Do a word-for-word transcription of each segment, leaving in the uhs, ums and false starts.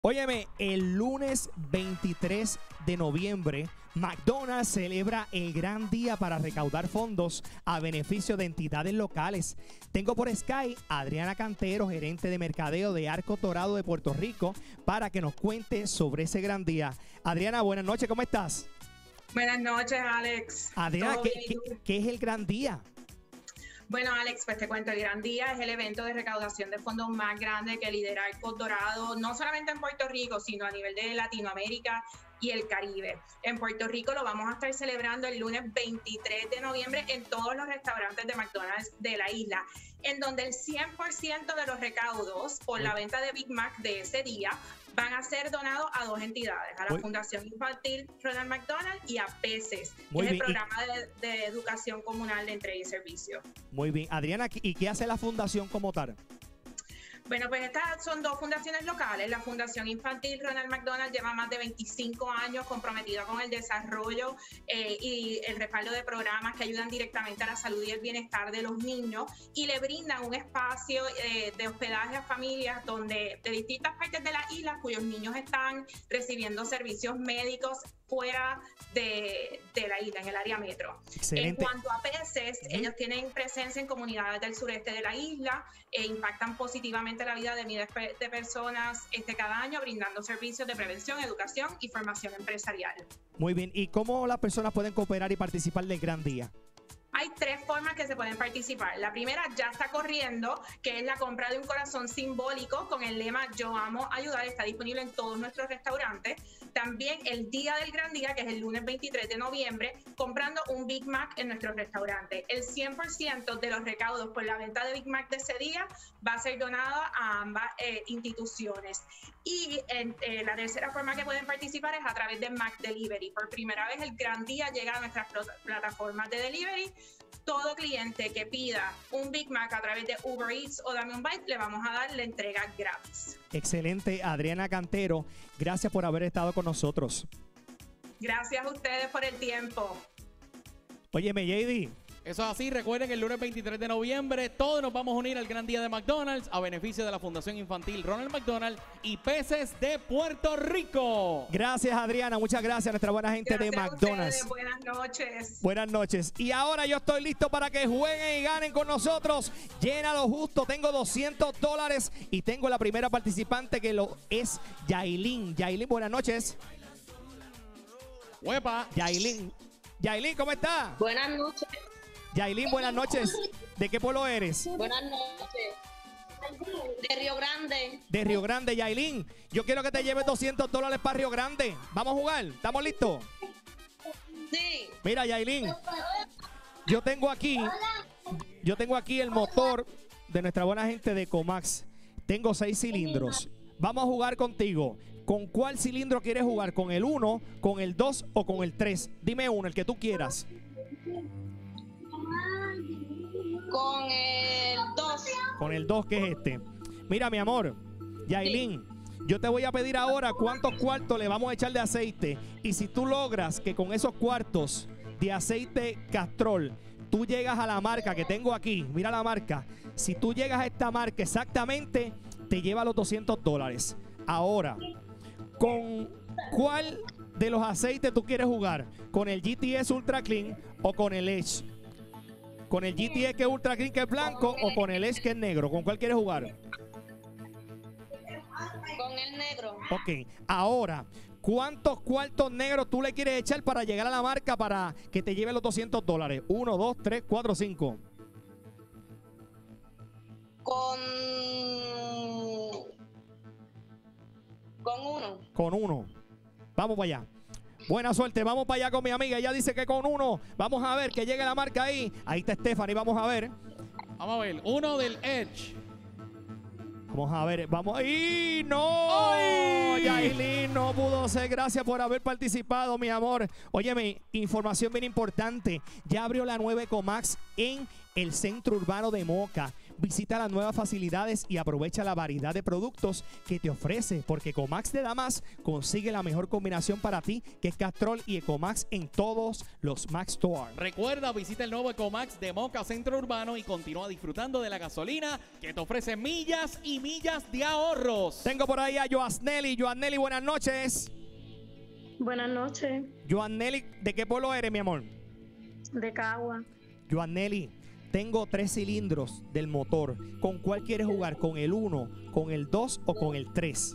Óyeme, el lunes veintitrés de noviembre, McDonald's celebra el gran día para recaudar fondos a beneficio de entidades locales. Tengo por Sky a Adriana Cantero, gerente de mercadeo de Arcos Dorados de Puerto Rico, para que nos cuente sobre ese gran día. Adriana, buenas noches, ¿cómo estás? Buenas noches, Alex. Adriana, ¿qué, qué, ¿qué es el gran día? Bueno, Alex, pues te cuento, el Gran Día es el evento de recaudación de fondos más grande que lidera Arcos Dorados, no solamente en Puerto Rico, sino a nivel de Latinoamérica y el Caribe. En Puerto Rico lo vamos a estar celebrando el lunes veintitrés de noviembre en todos los restaurantes de McDonald's de la isla, en donde el cien por ciento de los recaudos por la venta de Big Mac de ese día van a ser donados a dos entidades, a la Muy... Fundación Infantil Ronald McDonald y a P E S E S, que es el programa de, de educación comunal de entrega y servicio. Muy bien. Adriana, ¿y qué hace la fundación como tal? Bueno, pues estas son dos fundaciones locales. La Fundación Infantil Ronald McDonald lleva más de veinticinco años comprometida con el desarrollo eh, y el respaldo de programas que ayudan directamente a la salud y el bienestar de los niños y le brindan un espacio eh, de hospedaje a familias donde de distintas partes de la isla cuyos niños están recibiendo servicios médicos fuera de, de la isla, en el área metro. Excelente. En cuanto a P E S E S, uh-huh. ellos tienen presencia en comunidades del sureste de la isla e impactan positivamente la vida de miles de personas este, cada año, brindando servicios de prevención, educación y formación empresarial. Muy bien. ¿Y cómo las personas pueden cooperar y participar del Gran Día? Hay tres formas que se pueden participar. La primera ya está corriendo, que es la compra de un corazón simbólico con el lema Yo amo ayudar. Está disponible en todos nuestros restaurantes. También el día del Gran Día, que es el lunes veintitrés de noviembre, comprando un Big Mac en nuestros restaurantes. El cien por ciento de los recaudos por la venta de Big Mac de ese día va a ser donado a ambas eh, instituciones. Y en, eh, la tercera forma que pueden participar es a través de Mac Delivery. Por primera vez el Gran Día llega a nuestras plataformas de delivery. Todo cliente que pida un Big Mac a través de Uber Eats o Dame un Bite, le vamos a dar la entrega gratis. Excelente, Adriana Cantero. Gracias por haber estado con nosotros. Gracias a ustedes por el tiempo. Óyeme, J D. Eso es así, recuerden que el lunes veintitrés de noviembre todos nos vamos a unir al Gran Día de McDonald's a beneficio de la Fundación Infantil Ronald McDonald y P E S E S de Puerto Rico. Gracias, Adriana, muchas gracias a nuestra buena gente gracias de McDonald's. A ustedes. Buenas noches. Buenas noches. Y ahora yo estoy listo para que jueguen y ganen con nosotros. Llénalo justo, tengo doscientos dólares y tengo la primera participante que lo es Yailin. Yailin, buenas noches. Huepa. Yailin. Yailin, ¿cómo está? Buenas noches. Yailin, buenas noches. ¿De qué pueblo eres? Buenas noches. De Río Grande. De Río Grande, Yailin. Yo quiero que te lleves doscientos dólares para Río Grande. ¿Vamos a jugar? ¿Estamos listos? Sí. Mira, Yailin. Yo tengo aquí, yo tengo aquí el motor de nuestra buena gente de Comax. Tengo seis cilindros. Vamos a jugar contigo. ¿Con cuál cilindro quieres jugar? ¿Con el uno, con el dos o con el tres? Dime uno, el que tú quieras. Con el dos. Con el dos, que es este. Mira, mi amor, Yailin, sí. Yo te voy a pedir ahora cuántos cuartos le vamos a echar de aceite. Y si tú logras que con esos cuartos de aceite Castrol tú llegas a la marca que tengo aquí, mira la marca. Si tú llegas a esta marca exactamente, te lleva los doscientos dólares. Ahora, ¿con cuál de los aceites tú quieres jugar? ¿Con el G T S Ultra Clean o con el Edge? ¿Con el G T S que es Ultra Clean, que es blanco, o con el Edge, que es negro? ¿Con cuál quieres jugar? Con el negro. Ok, ahora, ¿cuántos cuartos negros tú le quieres echar para llegar a la marca para que te lleve los doscientos dólares? Uno, dos, tres, cuatro, cinco. Con... Con uno. Con uno. Vamos para allá. Buena suerte, vamos para allá con mi amiga. Ella dice que con uno. Vamos a ver que llegue la marca ahí. Ahí está Stephanie, vamos a ver. Vamos a ver, uno del Edge. Vamos a ver, vamos. ¡Y no! Yailin no pudo ser. Gracias por haber participado, mi amor. Óyeme, información bien importante. Ya abrió la nueva Ecomax en el centro urbano de Moca. Visita las nuevas facilidades y aprovecha la variedad de productos que te ofrece, porque Ecomax de Damas consigue la mejor combinación para ti, que es Castrol y Ecomax en todos los Max Store. Recuerda, visita el nuevo Ecomax de Moca Centro Urbano y continúa disfrutando de la gasolina que te ofrece millas y millas de ahorros. Tengo por ahí a Joanneli. Joanneli, buenas noches. Buenas noches. Joanneli, ¿de qué pueblo eres, mi amor? De Cagua. Joanneli, tengo tres cilindros del motor. ¿Con cuál quieres jugar? ¿Con el uno, con el dos o con el tres?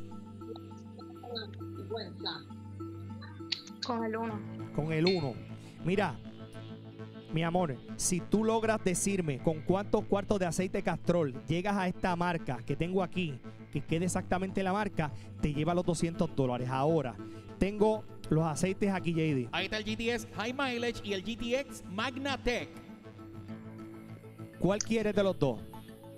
Con el uno. Con el uno. Mira, mi amor, si tú logras decirme con cuántos cuartos de aceite Castrol llegas a esta marca que tengo aquí, que quede exactamente la marca, te lleva los doscientos dólares. Ahora, tengo los aceites aquí, J D. Ahí está el G T S High Mileage y el G T X Magnatec. ¿Cuál quieres de los dos?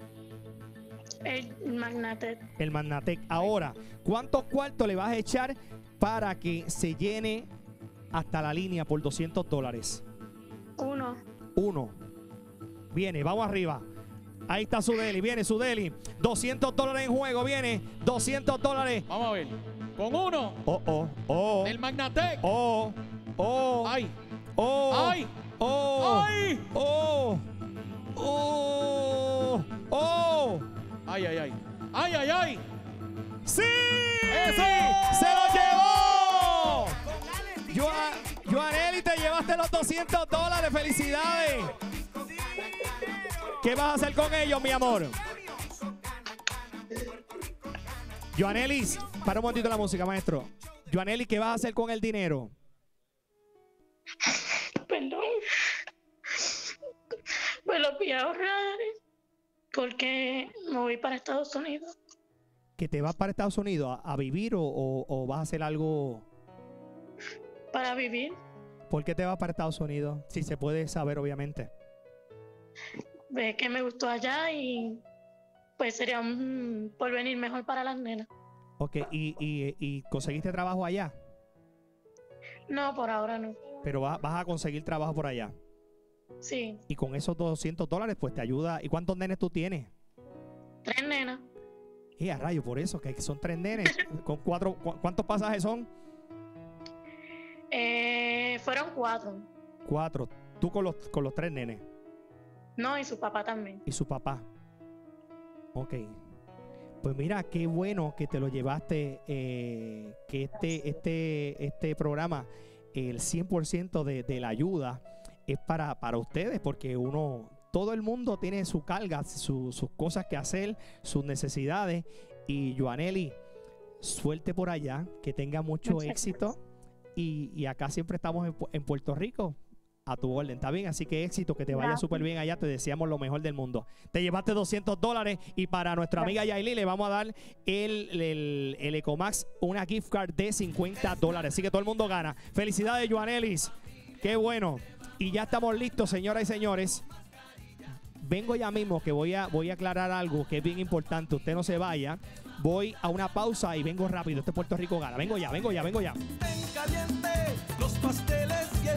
El Magnatec. El Magnatec. Ahora, ¿cuántos cuartos le vas a echar para que se llene hasta la línea por doscientos dólares? Uno. Uno. Viene, vamos arriba. Ahí está su deli, viene su deli. doscientos dólares en juego, viene. doscientos dólares. Vamos a ver. Con uno. Oh, oh, oh. Del Magnatec. Oh, oh. ¡Ay! Oh. ¡Ay! Oh. ¡Ay! Oh. Oh. Oh. ¡Ay, ay, ay! ¡Ay, ay, ay! ¡Sí! ¡Eso! ¡Se lo llevó! Joa- Joanneli, te llevaste los doscientos dólares. ¡Felicidades! ¿Qué vas a hacer con ellos, mi amor? Joanneli, para un momentito la música, maestro. Joanneli, ¿qué vas a hacer con el dinero? Perdón. Pues lo voy a ahorrar porque me voy para Estados Unidos. ¿Que te vas para Estados Unidos a, a vivir o, o- o vas a hacer algo? Para vivir. ¿Por qué te vas para Estados Unidos? Si se puede saber, obviamente. Ve que me gustó allá y pues sería un porvenir mejor para las nenas. Ok, ¿y, y, y conseguiste trabajo allá? No, por ahora no. Pero vas, vas a conseguir trabajo por allá. Sí, Y con esos doscientos dólares, pues te ayuda. ¿Y cuántos nenes tú tienes? tres nenas. Eh, a rayo, por eso, que son tres nenes. Con cuatro, cu- ¿cuántos pasajes son? Eh, fueron cuatro. Cuatro. Tú con los, con los tres nenes. No, y su papá también. Y su papá. Ok. Pues mira, qué bueno que te lo llevaste, eh, que este, este, este programa, el cien por ciento de, de la ayuda es para, para ustedes, porque uno, todo el mundo tiene su carga, su- sus cosas que hacer, sus necesidades. Y Joanneli, suerte por allá, que tenga mucho Muchas éxito. Y, y acá siempre estamos en, Pu- en Puerto Rico a tu orden, ¿está bien? Así que éxito, que te vaya Gracias. súper bien allá, te deseamos lo mejor del mundo. Te llevaste doscientos dólares y para nuestra amiga Yailin le vamos a dar el, el, el Ecomax una gift card de cincuenta dólares, así que todo el mundo gana. Felicidades, Joannelis, qué bueno. Y ya estamos listos, señoras y señores. Vengo ya mismo que voy a, voy a aclarar algo que es bien importante, usted no se vaya. Voy a una pausa y vengo rápido, este Puerto Rico gana. Vengo ya, vengo ya, vengo ya. En caliente, los pasteles y el